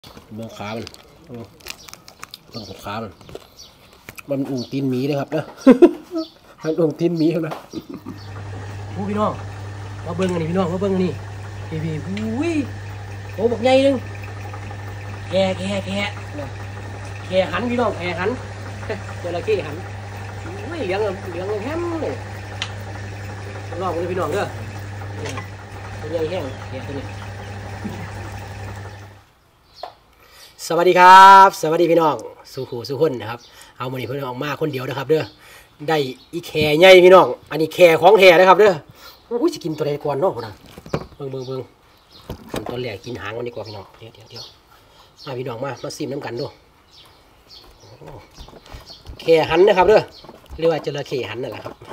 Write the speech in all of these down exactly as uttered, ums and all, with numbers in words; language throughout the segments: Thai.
เบื้องขามันเบื้องขามันมันอุ่งตีนหมีเลยครับนะมันอุ่งตีนหมีครับนะผู้พี่น้องมาเบิ้งอันนี้พี่น้องมาเบิ้งอันนี้พี่พี่อุ้ยโอ้บอกใหญ่นึงแก่แก่แก่แก่หันพี่น้องแก่หันเจระเข้หันไม่เลี้ยงเลี้ยงแฮมเลยลองเลยพี่น้องเด้อตัวใหญ่แห้งแก่ตัวนี้สวัสดีครับสวัสดีพี่น้องสุขูสุขคนนะครับเอาวันนี้เพื่อนออกมาคนเดียวนะครับเด้อได้อีแข่ใหญ่พี่น้องอันนี้แข่ของแท้นะครับเด้ออุ้ยจะกินตัวใดก่อนเนาะนะเบิ่งเบิ่งเบิ่งขั้นตอนแรกกินหางมันดีกว่าพี่น้องเดี๋ยวเดี๋ยวเดี๋ยวมาพี่น้องมามาซิมน้ำกันดูแข่หันนะครับเด้อเรียกว่าจระเข้หันนั่นแหละครับ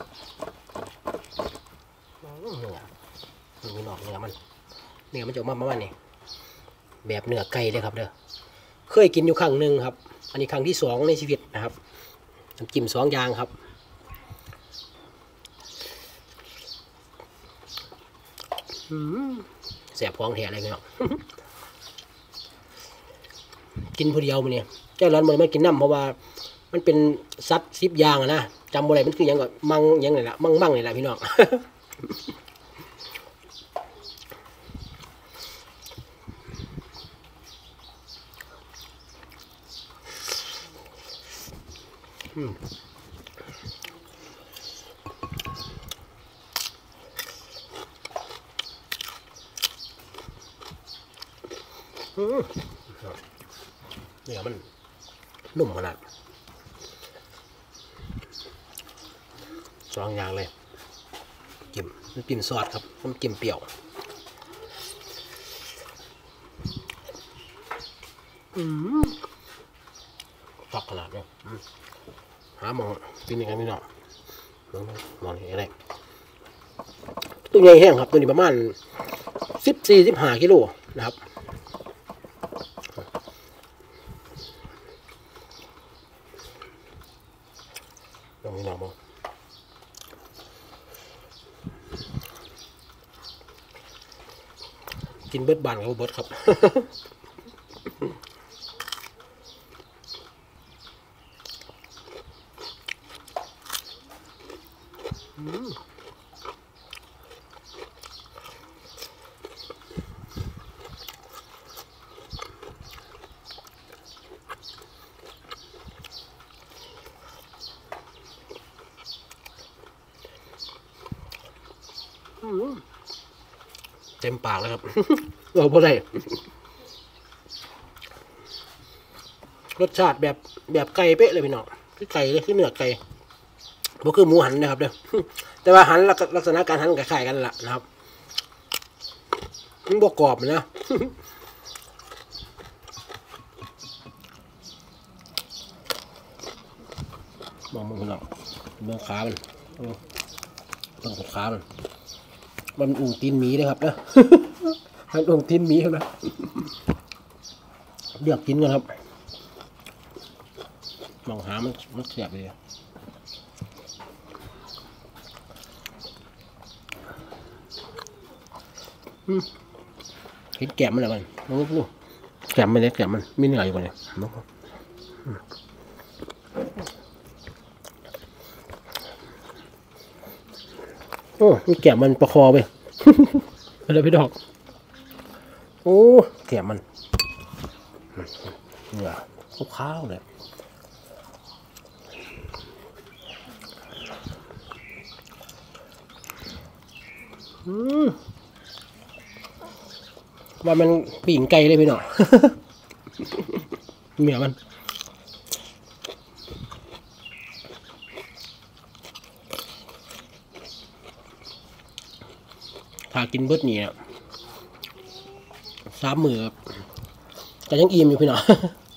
เนื้อพี่น้องเนื้อมันเนื้อมันจะออกมาประมาณนี้แบบเนื้อไก่เลยครับเด้อเคยกินอยู่ครั้งหนึ่งครับอันนี้ครั้งที่สองในชีวิตนะครับน้ำจิ้มสองอย่างครับแสบท้องแถอะไรพี่น้อง กินผู้เดียวมันเนี่ยเจ้าร้านมันไม่กินน้ำเพราะว่ามันเป็นซัดซิปยางอะนะจำอะไรมันคือยังก่อนมังยังไงล่ะมังมั่งเลยล่ะพี่น้องอืมเนี่ยมันนุ่มขนาดสองอย่างเลยจิ้มน้ำจิ้มซอสครับน้ำจิ้มเปรี้ยวอืมฟักขนาดเนาะหาหมองกินยังไงไม่เนาะมองอะไรตัวใหญ่แห้งครับตัวนี้ประมาณสิบสี่สิบห้ากิโลนะครับลองนี่ลองมองกินเบิร์ดบานกับเบิร์ดครับเต็มปากแล้วครับเราพอได้รสชาติแบบแบบไก่เป๊ะเลยพี่น้องคือไก่เลยคือเนื้อไก่บ่คือหมูหันนะครับเด้อแต่ว่าหันลักษณะการหันคล้ายๆกันละนะครับมันบ่กรอบนะมองมึงพี่น้องเบื้องขามันเบื้องขามันมันอุ่งตีนหมีเลยครับนะมันอุ่งตีนหมีครับนะเลือกกินกันครับมองหามันมันเสียบเลยเห็นแกมมันอะไรมันน้องลูกแกมมันเล็กแกมมันไม่เหนื่อยอยู่กว่านี้น้องโอ้มีแกมมันประคอไปอะไรพี่ดอกโอ้แกมมันเนี่ยข้าวเลยอืมว่ามันปีงไก่เลยพี่น้องเหนียวมันถ้ากินเบิดนี่สามมือแต่ยังอิ่มอยู่พี่น้อง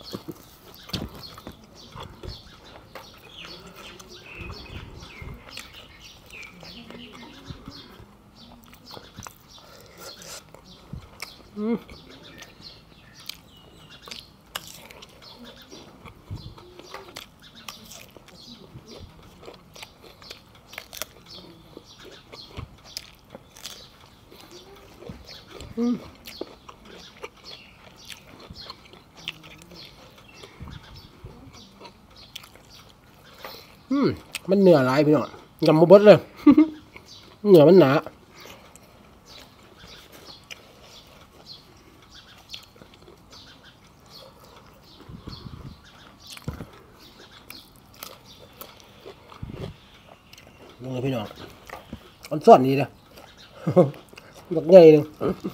อืมอืมอืมมันเนื้อหลายพี่น้องยำมาบดเลย เนื้อมันหนาลงเลยพี่น้องมันซ่อนดีเลย บักใหญ่หนึ่ง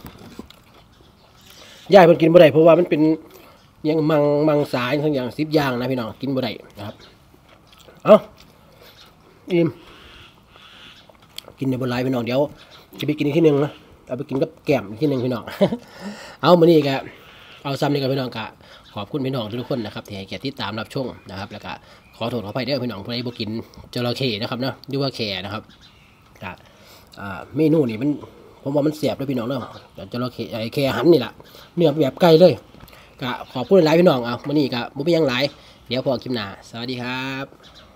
ย่ายมันกินบ่ได้เพราะว่ามันเป็นยังมังมังสายทั้งอย่างสิบอย่างนะพี่น้องกินบ่ได้นะครับเอาอิ่มกินในบนไลน์พี่น้องเดี๋ยวจะไปกินอีกที่หนึ่งนะเอาไปกินกับแกล้มอีกที่หนึ่งพี่น้อง เอามานี่กะเอาซ้ำนี่กับพี่น้องกะขอบคุณพี่น้องทุกคนนะครับที่ให้เกียรติติดตามรับชมนะครับแล้วก็ขอโทษขออภัยเด้อพี่น้องผู้ใดบ่กินจระเข้นะครับเนาะหรือว่าแข่นะครับกะอ่าเมนูนี่มันผมว่ามันเสียบด้วยพี่น้องเนาะจระเข้ไอ้แข่หันนี่แหละเนื้อแบบไก่เลยกะขอบคุณหลายพี่น้องเอามานี่กะบ่มีหยังหลายเดี๋ยวพอคลิปหน้าสวัสดีครับ